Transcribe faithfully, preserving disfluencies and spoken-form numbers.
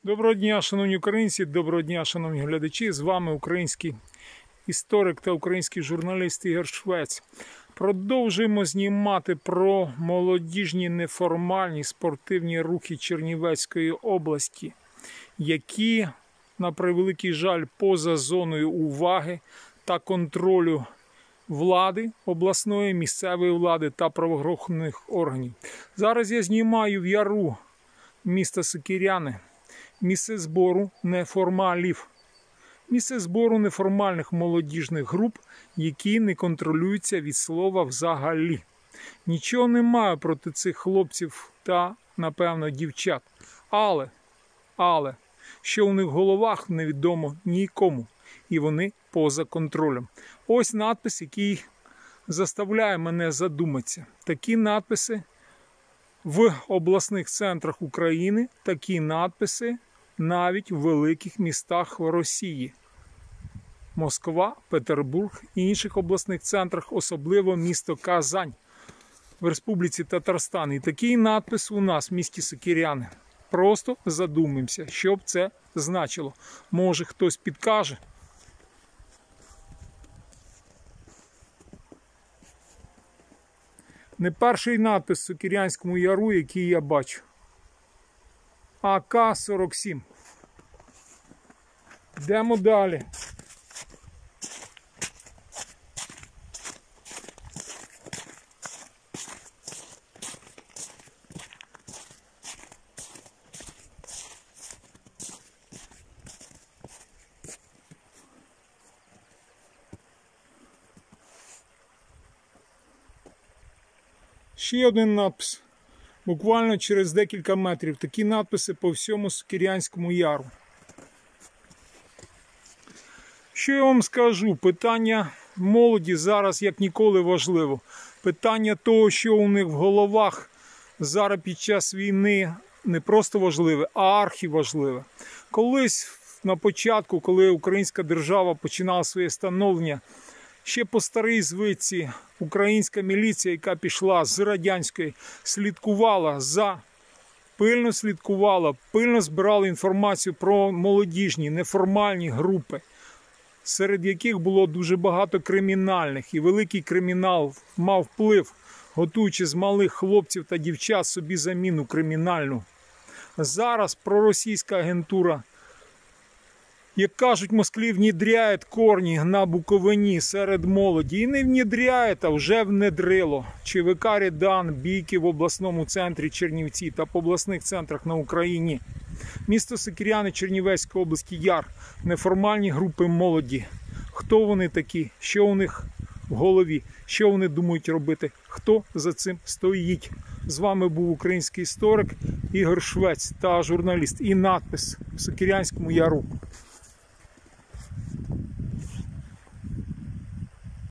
Доброго дня, шановні українці, доброго дня, шановні глядачі. З вами український історик та український журналіст Ігор Швець. Продовжуємо знімати про молодіжні неформальні спортивні рухи Чернівецької області, які, на превеликий жаль, поза зоною уваги та контролю влади, обласної, місцевої влади та правоохоронних органів. Зараз я знімаю в Яру міста Сокиряни. Місце збору неформалів. Місце збору неформальних молодіжних груп, які не контролюються від слова взагалі. Нічого не маю проти цих хлопців та, напевно, дівчат. Але, але, що у них в головах, невідомо нікому. І вони поза контролем. Ось надпис, який заставляє мене задуматися. Такі надписи в обласних центрах України, такі надписи навіть в великих містах Росії. Москва, Петербург і інших обласних центрах, особливо місто Казань в Республіці Татарстан. І такий надпис у нас в місті Сокиряни. Просто задумаємося, що б це значило. Може хтось підкаже? Не перший надпис в Сокирянському Яру, який я бачу. А К сорок сім. Йдемо далі. Ще один надпис. Буквально через декілька метрів. Такі надписи по всьому Сокирянському Яру. Що я вам скажу? Питання молоді зараз як ніколи важливо. Питання того, що у них в головах зараз під час війни не просто важливе, а архіважливе. Колись на початку, коли українська держава починала своє становлення, ще по старій звичці українська міліція, яка пішла з радянської, слідкувала за, пильно слідкувала, пильно збирала інформацію про молодіжні, неформальні групи, серед яких було дуже багато кримінальних. І великий кримінал мав вплив, готуючи з малих хлопців та дівчат собі заміну кримінальну. Зараз проросійська агентура, як кажуть, Москві внідряє корні на Буковині серед молоді. І не внідряє, а вже внедрило. ЧВК «Редан», бійки в обласному центрі Чернівці та по обласних центрах на Україні. Місто Сокиряни, Чернівецької області, Яр. Неформальні групи молоді. Хто вони такі? Що у них в голові? Що вони думають робити? Хто за цим стоїть? З вами був український історик Ігор Швець та журналіст. І надпис в Сокирянському Яру.